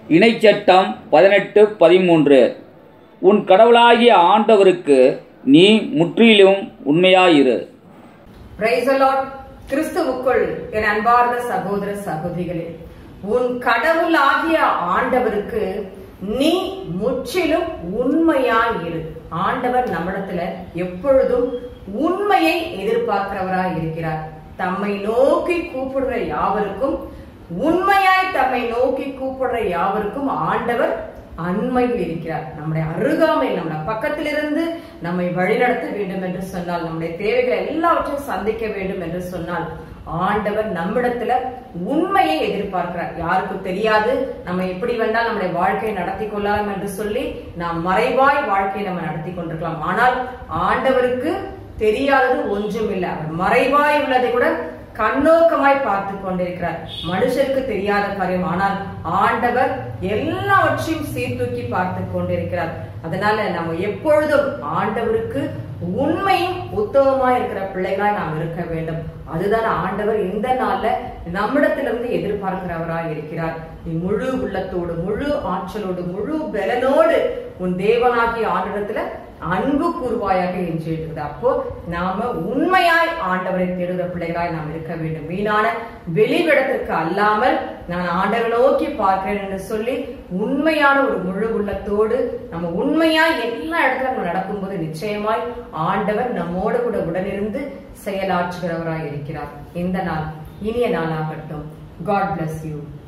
இணைச்சட்டம் 18:13. உன் கடவுளாகிய ஆண்டவருக்கு நீ முற்றிலும் உண்மையாயிரு. Praise the Lord. கிறிஸ்துவுக்குள் என் அன்பார்ந்த சகோதர சகோதரிகளே, உன் கடவுளாகிய ஆண்டவருக்கு நீ முற்றிலும் உண்மையாயிரு. ஆண்டவர் நம்மிடத்துல எப்பொழுதும் உண்மையை எதிர்பார்க்கிறவராய் இருக்கிறார். தம்மை நோக்கி கூப்பிடுற யாவருக்கும், உண்மையாய் தம்மை நோக்கி கூப்பிடுற யாவருக்கும் ஆண்டவர் அண்மையில் இருக்கிறார். நம்முடைய அருகாமையில், நம்முடைய பக்கத்திலிருந்து நம்மை வழிநடத்த வேண்டும் என்று சொன்னால், நம்முடைய தேவைகளை எல்லாவற்றையும் சந்திக்க வேண்டும் என்று சொன்னால், ஆண்டவர் நம்மிடத்துல உண்மையை எதிர்பார்க்கிறார். யாருக்கும் தெரியாது, நம்ம எப்படி வேண்டாம் நம்முடைய வாழ்க்கையை நடத்தி கொள்ளலாம் என்று சொல்லி நாம் மறைவாய் வாழ்க்கையை நம்ம நடத்தி கொண்டிருக்கலாம். ஆனால் ஆண்டவருக்கு தெரியாதது ஒன்றும் இல்லை. அவர் மறைவாய் உள்ளதை கூட கண்ணோக்கமாய் பார்த்து கொண்டிருக்கிறார். மனுஷருக்கு தெரியாத காரியம், ஆனால் ஆண்டவர் எல்லாவற்றையும் சீர்தூக்கி பார்த்து கொண்டிருக்கிறார். அதனால நம்ம எப்பொழுதும் ஆண்டவருக்கு உண்மையும் உத்தமமாய் இருக்கிற பிள்ளைகளாய் நாம் இருக்க வேண்டும். அதுதான் ஆண்டவர் இந்த நாள்ல நம்மிடத்திலிருந்து எதிர்பார்க்கிறவராய் இருக்கிறார். நீ முழு உள்ளத்தோடு, முழு ஆற்றலோடு, முழு பலனோடு உன் தேவனாகிய ஆண்டவரத்துல அன்பு கூர்வாயாக என்று இருக்குது. அப்போ நாம உண்மையாய் ஆண்டவரை தேடுகிற பிள்ளைகளாய் நாம் இருக்க வேண்டும். வீணான வெளிவிடத்திற்கு அல்லாமல் நான் ஆண்டவரை நோக்கி பார்க்கிறேன் என்று சொல்லி உண்மையான ஒரு முழு உள்ளத்தோடு நம்ம உண்மையாய் எல்லா இடத்துல நம்ம நடக்கும்போது நிச்சயமாய் ஆண்டவர் நம்மோடு கூட உடனிருந்து செயலாற்றுகிறவராய் இருக்கிறார். இந்த நாள் இனிய நாளாகட்டும். God bless you.